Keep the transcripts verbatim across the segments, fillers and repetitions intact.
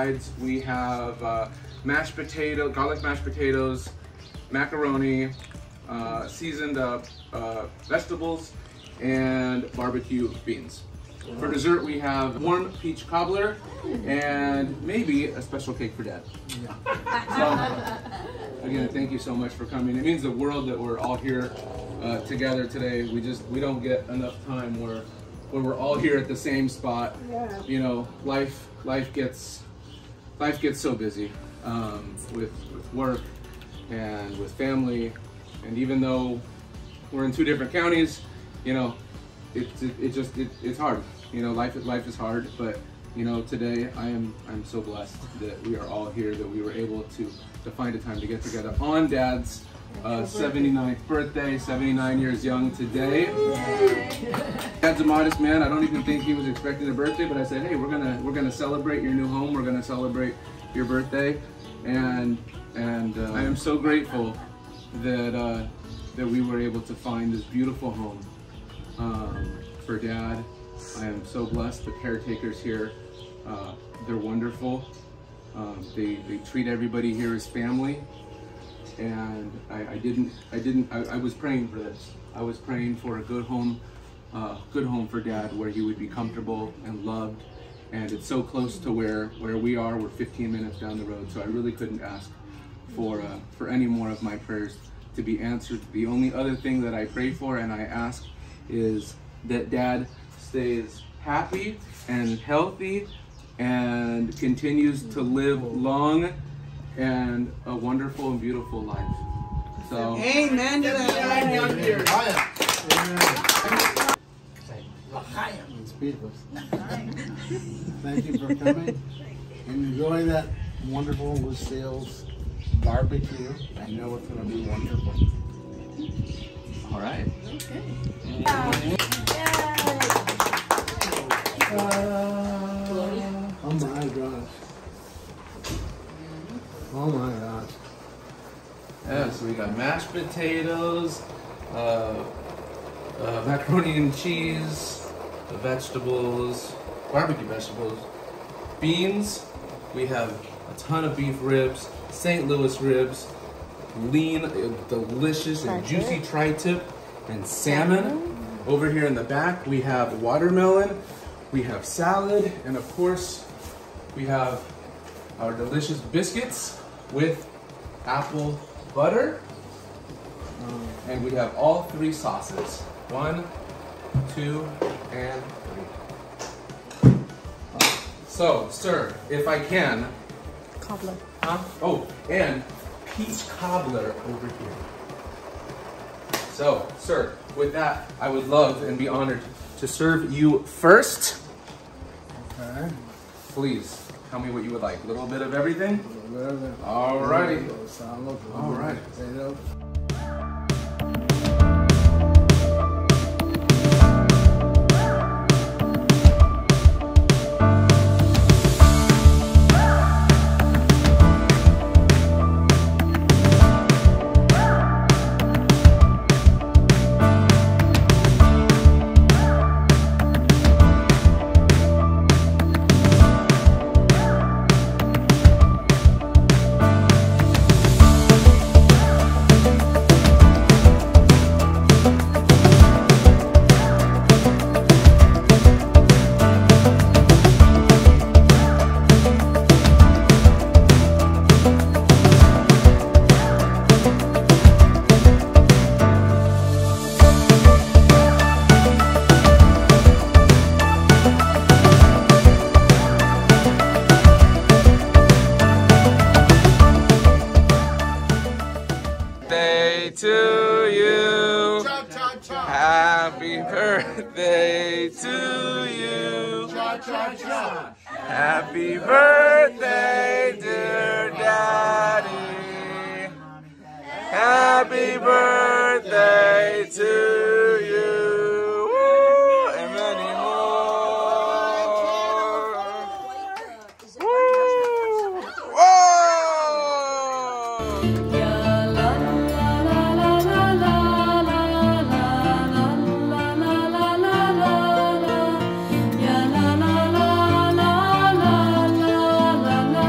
sides, we have uh, mashed potato, garlic mashed potatoes, macaroni, uh, seasoned uh, uh, vegetables, and barbecue beans. For dessert, we have warm peach cobbler and maybe a special cake for Dad. So, again, thank you so much for coming. It means the world that we're all here uh, together today. We just we don't get enough time where where we're all here at the same spot. Yeah. You know, life life gets life gets so busy um, with with work and with family, and even though we're in two different counties, you know. It, it, it just it, it's hard, you know. Life life is hard, but you know, today I am I'm so blessed that we are all here, that we were able to to find a time to get together on Dad's uh, seventy-ninth birthday, seventy-nine years young today. Dad's a modest man. I don't even think he was expecting a birthday, but I said, hey, we're gonna we're gonna celebrate your new home. We're gonna celebrate your birthday, and and uh, I am so grateful that uh, that we were able to find this beautiful home. Um, for Dad, I am so blessed. The caretakers here, uh, they're wonderful. Um, they, they treat everybody here as family, and I, I didn't, I didn't, I, I was praying for this. I was praying for a good home, uh, good home for Dad, where he would be comfortable and loved. And it's so close to where, where we are. We're fifteen minutes down the road, so I really couldn't ask for, uh, for any more of my prayers to be answered. The only other thing that I pray for and I ask is that Dad stays happy and healthy and continues to live long and a wonderful and beautiful life. So, amen to that. It's beautiful. Thank you for coming and enjoying that wonderful Lucille's barbecue. I know it's going to be wonderful. all right. Okay. Uh, oh my gosh. Oh my gosh. Yeah, so we got mashed potatoes, uh, uh, macaroni and cheese, the vegetables, barbecue vegetables, beans. We have a ton of beef ribs, Saint Louis ribs, lean, uh, delicious and juicy tri-tip, and salmon. Over here in the back, we have watermelon, we have salad, and of course, we have our delicious biscuits with apple butter. And we have all three sauces. One, two, and three. So, sir, if I can. Cobbler. Huh? Oh, and peach cobbler over here. So, sir, with that, I would love and be honored to serve you first. Okay. Please, tell me what you would like. A little bit of everything? Whatever. Alrighty. All right. To you, happy birthday to you, happy birthday dear Daddy, happy birthday to you, woo, and many more, woo, whoa! La la la la la la la la la la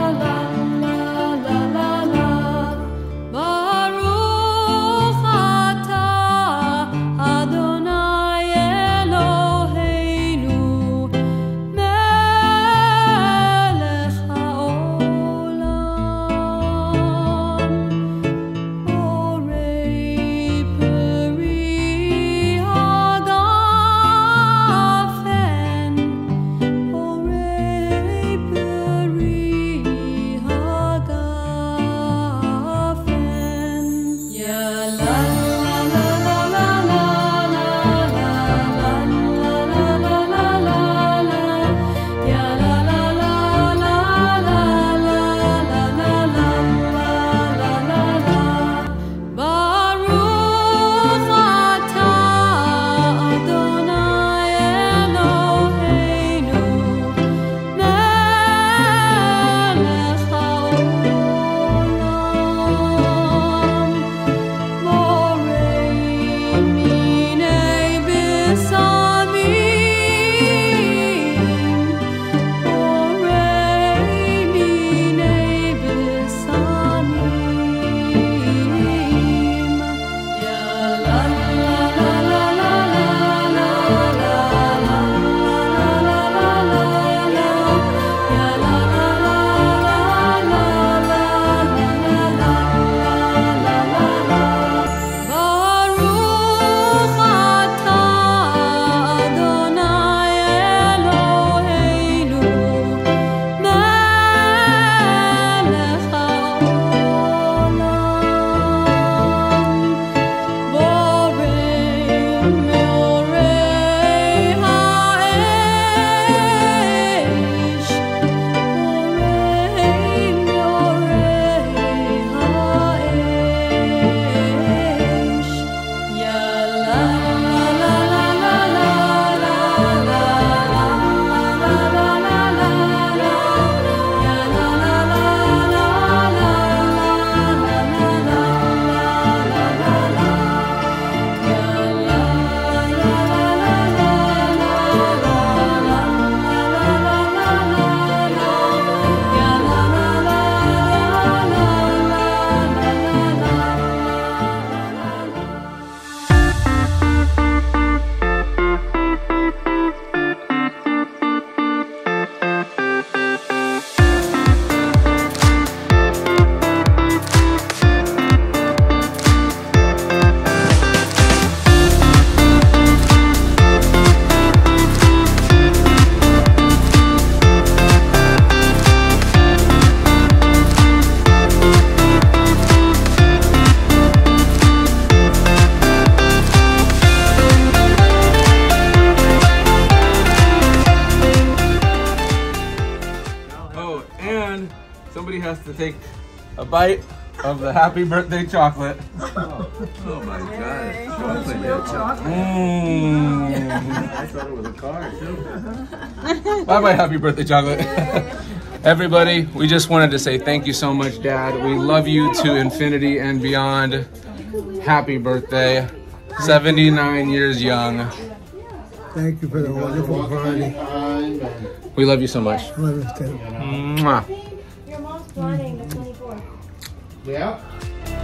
take a bite of the happy birthday chocolate. Oh, oh my God. Chocolate. Real chocolate. Mm. I thought it was a card, too. Bye bye, happy birthday chocolate. Everybody, we just wanted to say thank you so much, Dad. We love you to infinity and beyond. Happy birthday. seventy-nine years young. Thank you for the wonderful party. We love you so much. Love you too. Mwah. Your mom's planning the twenty-fourth. Yeah.